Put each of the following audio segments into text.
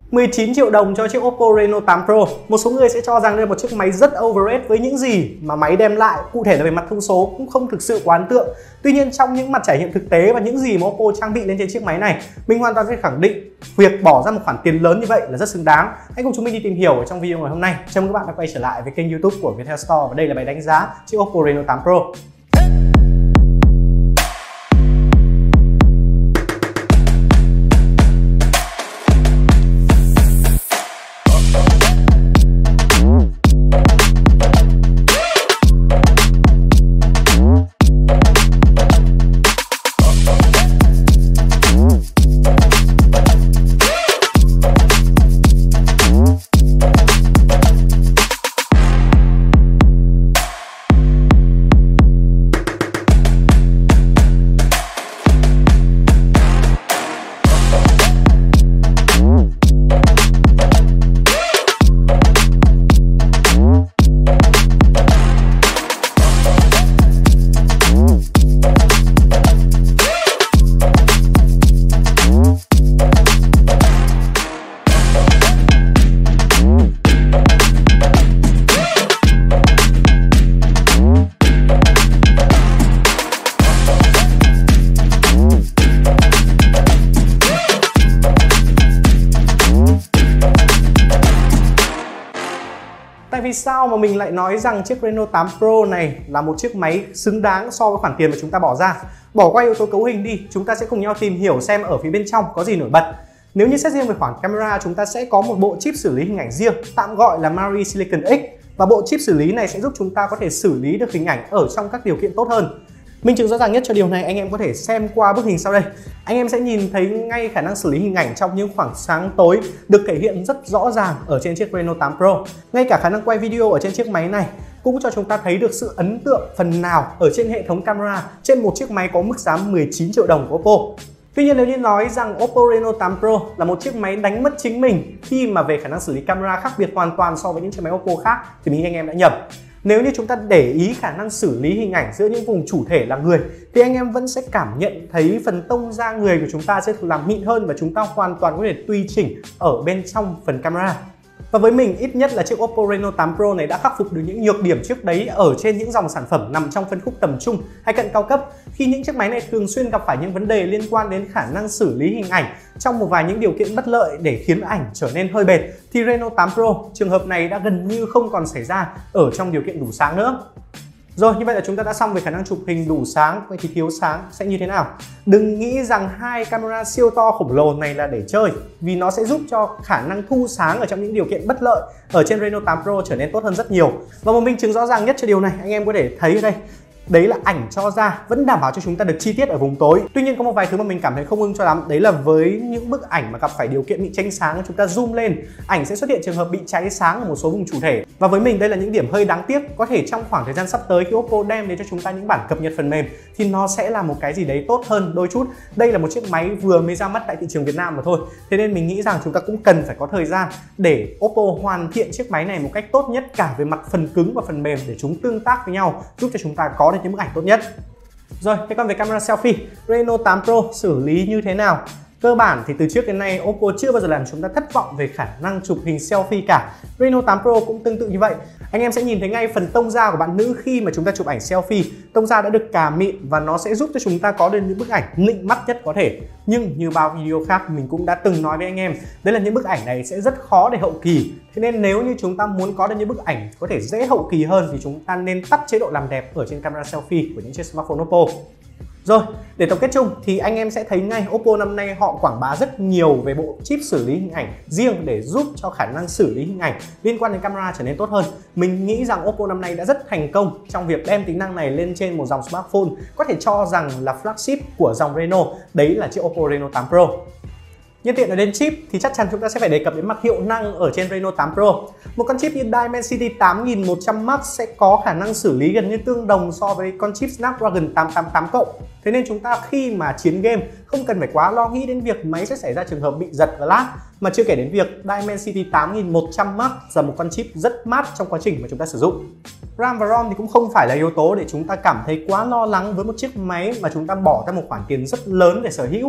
19 triệu đồng cho chiếc Oppo Reno 8 Pro. Một số người sẽ cho rằng đây là một chiếc máy rất overrated với những gì mà máy đem lại, cụ thể là về mặt thông số cũng không thực sự quá ấn tượng. Tuy nhiên trong những mặt trải nghiệm thực tế và những gì mà Oppo trang bị lên trên chiếc máy này, mình hoàn toàn có thể khẳng định việc bỏ ra một khoản tiền lớn như vậy là rất xứng đáng. Hãy cùng chúng mình đi tìm hiểu ở trong video ngày hôm nay. Chào mừng các bạn đã quay trở lại với kênh YouTube của Viettel Store và đây là bài đánh giá chiếc Oppo Reno 8 Pro. Tại vì sao mà mình lại nói rằng chiếc Reno 8 Pro này là một chiếc máy xứng đáng so với khoản tiền mà chúng ta bỏ ra? Bỏ qua yếu tố cấu hình đi, chúng ta sẽ cùng nhau tìm hiểu xem ở phía bên trong có gì nổi bật. Nếu như xét riêng về khoản camera, chúng ta sẽ có một bộ chip xử lý hình ảnh riêng, tạm gọi là Mari Silicon X. Và bộ chip xử lý này sẽ giúp chúng ta có thể xử lý được hình ảnh ở trong các điều kiện tốt hơn. Minh chứng rõ ràng nhất cho điều này anh em có thể xem qua bức hình sau đây. Anh em sẽ nhìn thấy ngay khả năng xử lý hình ảnh trong những khoảng sáng tối được thể hiện rất rõ ràng ở trên chiếc Reno 8 Pro. Ngay cả khả năng quay video ở trên chiếc máy này cũng cho chúng ta thấy được sự ấn tượng phần nào ở trên hệ thống camera trên một chiếc máy có mức giá 19 triệu đồng của Oppo. Tuy nhiên nếu như nói rằng Oppo Reno 8 Pro là một chiếc máy đánh mất chính mình khi mà về khả năng xử lý camera khác biệt hoàn toàn so với những chiếc máy Oppo khác thì mình nghĩ anh em đã nhầm. Nếu như chúng ta để ý khả năng xử lý hình ảnh giữa những vùng chủ thể là người thì anh em vẫn sẽ cảm nhận thấy phần tông da người của chúng ta sẽ được làm mịn hơn và chúng ta hoàn toàn có thể tùy chỉnh ở bên trong phần camera. Và với mình ít nhất là chiếc Oppo Reno 8 Pro này đã khắc phục được những nhược điểm trước đấy ở trên những dòng sản phẩm nằm trong phân khúc tầm trung hay cận cao cấp, khi những chiếc máy này thường xuyên gặp phải những vấn đề liên quan đến khả năng xử lý hình ảnh trong một vài những điều kiện bất lợi để khiến ảnh trở nên hơi bệt, thì Reno 8 Pro trường hợp này đã gần như không còn xảy ra ở trong điều kiện đủ sáng nữa. Rồi, như vậy là chúng ta đã xong về khả năng chụp hình đủ sáng. Vậy thì thiếu sáng sẽ như thế nào? Đừng nghĩ rằng hai camera siêu to khổng lồ này là để chơi, vì nó sẽ giúp cho khả năng thu sáng ở trong những điều kiện bất lợi ở trên Reno 8 Pro trở nên tốt hơn rất nhiều. Và một minh chứng rõ ràng nhất cho điều này anh em có thể thấy ở đây. Đấy là ảnh cho ra vẫn đảm bảo cho chúng ta được chi tiết ở vùng tối. Tuy nhiên có một vài thứ mà mình cảm thấy không ưng cho lắm. Đấy là với những bức ảnh mà gặp phải điều kiện bị chênh sáng, chúng ta zoom lên, ảnh sẽ xuất hiện trường hợp bị cháy sáng ở một số vùng chủ thể. Và với mình đây là những điểm hơi đáng tiếc. Có thể trong khoảng thời gian sắp tới khi Oppo đem đến cho chúng ta những bản cập nhật phần mềm thì nó sẽ là một cái gì đấy tốt hơn đôi chút. Đây là một chiếc máy vừa mới ra mắt tại thị trường Việt Nam mà thôi. Thế nên mình nghĩ rằng chúng ta cũng cần phải có thời gian để Oppo hoàn thiện chiếc máy này một cách tốt nhất cả về mặt phần cứng và phần mềm để chúng tương tác với nhau, giúp cho chúng ta có được những bức ảnh tốt nhất. Rồi, thế còn về camera selfie, Reno 8 Pro xử lý như thế nào? Cơ bản thì từ trước đến nay Oppo chưa bao giờ làm chúng ta thất vọng về khả năng chụp hình selfie cả. Reno 8 Pro cũng tương tự như vậy. Anh em sẽ nhìn thấy ngay phần tông da của bạn nữ khi mà chúng ta chụp ảnh selfie. Tông da đã được cà mịn và nó sẽ giúp cho chúng ta có được những bức ảnh nịnh mắt nhất có thể. Nhưng như bao video khác mình cũng đã từng nói với anh em, đấy là những bức ảnh này sẽ rất khó để hậu kỳ. Thế nên nếu như chúng ta muốn có được những bức ảnh có thể dễ hậu kỳ hơn thì chúng ta nên tắt chế độ làm đẹp ở trên camera selfie của những chiếc smartphone Oppo. Rồi, để tổng kết chung thì anh em sẽ thấy ngay Oppo năm nay họ quảng bá rất nhiều về bộ chip xử lý hình ảnh riêng để giúp cho khả năng xử lý hình ảnh liên quan đến camera trở nên tốt hơn. Mình nghĩ rằng Oppo năm nay đã rất thành công trong việc đem tính năng này lên trên một dòng smartphone có thể cho rằng là flagship của dòng Reno, đấy là chiếc Oppo Reno 8 Pro. Nhân tiện nói đến chip thì chắc chắn chúng ta sẽ phải đề cập đến mặt hiệu năng ở trên Reno 8 Pro. Một con chip như Dimensity 8100 Max sẽ có khả năng xử lý gần như tương đồng so với con chip Snapdragon 888 Cộng. Thế nên chúng ta khi mà chiến game không cần phải quá lo nghĩ đến việc máy sẽ xảy ra trường hợp bị giật và lag. Mà chưa kể đến việc Dimensity 8100 Max là một con chip rất mát trong quá trình mà chúng ta sử dụng. RAM và ROM thì cũng không phải là yếu tố để chúng ta cảm thấy quá lo lắng với một chiếc máy mà chúng ta bỏ ra một khoản tiền rất lớn để sở hữu.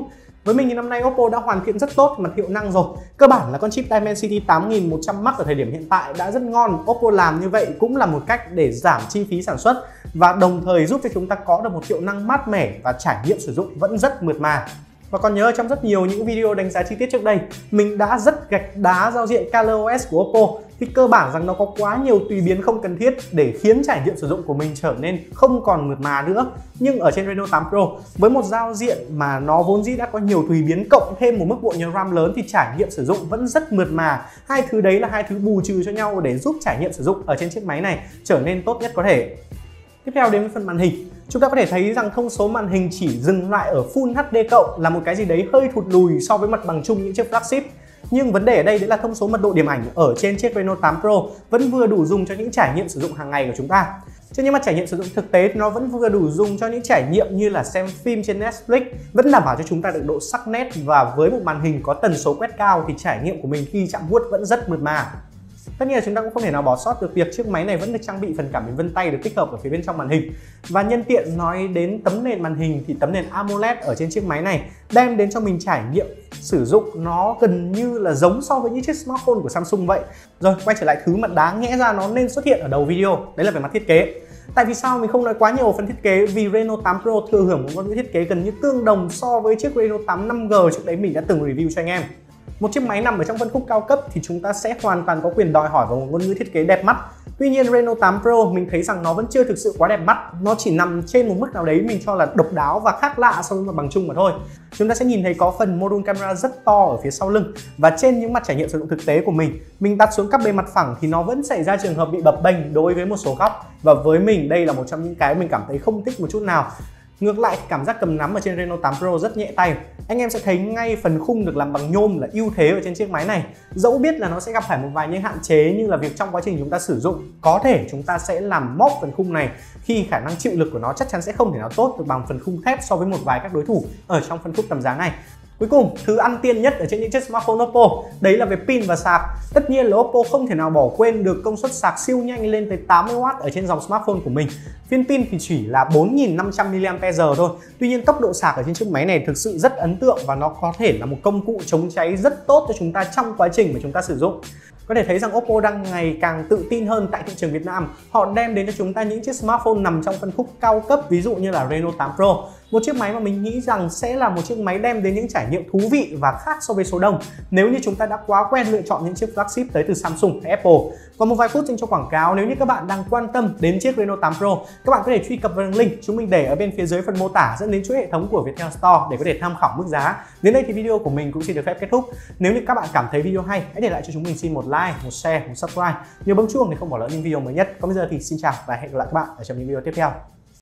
Với mình thì năm nay Oppo đã hoàn thiện rất tốt mặt hiệu năng rồi. Cơ bản là con chip Dimensity 8100 Max ở thời điểm hiện tại đã rất ngon. Oppo làm như vậy cũng là một cách để giảm chi phí sản xuất và đồng thời giúp cho chúng ta có được một hiệu năng mát mẻ và trải nghiệm sử dụng vẫn rất mượt mà. Và còn nhớ trong rất nhiều những video đánh giá chi tiết trước đây, mình đã rất gạch đá giao diện ColorOS của Oppo thì cơ bản rằng nó có quá nhiều tùy biến không cần thiết để khiến trải nghiệm sử dụng của mình trở nên không còn mượt mà nữa. Nhưng ở trên Reno 8 Pro, với một giao diện mà nó vốn dĩ đã có nhiều tùy biến cộng thêm một mức bộ nhớ RAM lớn thì trải nghiệm sử dụng vẫn rất mượt mà. Hai thứ đấy là hai thứ bù trừ cho nhau để giúp trải nghiệm sử dụng ở trên chiếc máy này trở nên tốt nhất có thể. Tiếp theo đến với phần màn hình. Chúng ta có thể thấy rằng thông số màn hình chỉ dừng lại ở Full HD cộng là một cái gì đấy hơi thụt lùi so với mặt bằng chung những chiếc flagship. Nhưng vấn đề ở đây đấy là thông số mật độ điểm ảnh ở trên chiếc Reno 8 Pro vẫn vừa đủ dùng cho những trải nghiệm sử dụng hàng ngày của chúng ta. Trên những mặt trải nghiệm sử dụng thực tế thì nó vẫn vừa đủ dùng cho những trải nghiệm như là xem phim trên Netflix, vẫn đảm bảo cho chúng ta được độ sắc nét và với một màn hình có tần số quét cao thì trải nghiệm của mình khi chạm vuốt vẫn rất mượt mà. Tất nhiên là chúng ta cũng không thể nào bỏ sót được việc chiếc máy này vẫn được trang bị phần cảm biến vân tay được tích hợp ở phía bên trong màn hình. Và nhân tiện nói đến tấm nền màn hình thì tấm nền AMOLED ở trên chiếc máy này đem đến cho mình trải nghiệm sử dụng nó gần như là giống so với những chiếc smartphone của Samsung vậy. Rồi quay trở lại thứ mà đáng nhẽ ra nó nên xuất hiện ở đầu video, đấy là về mặt thiết kế. Tại vì sao mình không nói quá nhiều phần thiết kế? Vì Reno 8 Pro thừa hưởng một ngôn ngữ thiết kế gần như tương đồng so với chiếc Reno 8 5G trước đấy mình đã từng review cho anh em. Một chiếc máy nằm ở trong phân khúc cao cấp thì chúng ta sẽ hoàn toàn có quyền đòi hỏi vào một ngôn ngữ thiết kế đẹp mắt. Tuy nhiên Reno 8 Pro mình thấy rằng nó vẫn chưa thực sự quá đẹp mắt. Nó chỉ nằm trên một mức nào đấy mình cho là độc đáo và khác lạ so với mặt bằng chung mà thôi. Chúng ta sẽ nhìn thấy có phần module camera rất to ở phía sau lưng. Và trên những mặt trải nghiệm sử dụng thực tế của mình đặt xuống các bề mặt phẳng thì nó vẫn xảy ra trường hợp bị bập bênh đối với một số góc. Và với mình đây là một trong những cái mình cảm thấy không thích một chút nào. Ngược lại, cảm giác cầm nắm ở trên Reno 8 Pro rất nhẹ tay. Anh em sẽ thấy ngay phần khung được làm bằng nhôm là ưu thế ở trên chiếc máy này. Dẫu biết là nó sẽ gặp phải một vài những hạn chế như là việc trong quá trình chúng ta sử dụng có thể chúng ta sẽ làm móp phần khung này khi khả năng chịu lực của nó chắc chắn sẽ không thể nào tốt được bằng phần khung thép so với một vài các đối thủ ở trong phân khúc tầm giá này. Cuối cùng, thứ ăn tiên nhất ở trên những chiếc smartphone Oppo đấy là về pin và sạc. Tất nhiên là Oppo không thể nào bỏ quên được công suất sạc siêu nhanh lên tới 80W ở trên dòng smartphone của mình. Viên pin thì chỉ là 4500 mAh thôi. Tuy nhiên tốc độ sạc ở trên chiếc máy này thực sự rất ấn tượng và nó có thể là một công cụ chống cháy rất tốt cho chúng ta trong quá trình mà chúng ta sử dụng. Có thể thấy rằng Oppo đang ngày càng tự tin hơn tại thị trường Việt Nam. Họ đem đến cho chúng ta những chiếc smartphone nằm trong phân khúc cao cấp, ví dụ như là Reno 8 Pro. Một chiếc máy mà mình nghĩ rằng sẽ là một chiếc máy đem đến những trải nghiệm thú vị và khác so với số đông nếu như chúng ta đã quá quen lựa chọn những chiếc flagship tới từ Samsung hay Apple. Còn một vài phút dành cho quảng cáo, nếu như các bạn đang quan tâm đến chiếc Reno 8 Pro, các bạn có thể truy cập vào đường link chúng mình để ở bên phía dưới phần mô tả dẫn đến chuỗi hệ thống của Viettel Store để có thể tham khảo mức giá. Đến đây thì video của mình cũng xin được phép kết thúc. Nếu như các bạn cảm thấy video hay, hãy để lại cho chúng mình xin một like, một share, một subscribe, nhớ bấm chuông để không bỏ lỡ những video mới nhất. Còn bây giờ thì xin chào và hẹn gặp lại các bạn ở trong những video tiếp theo.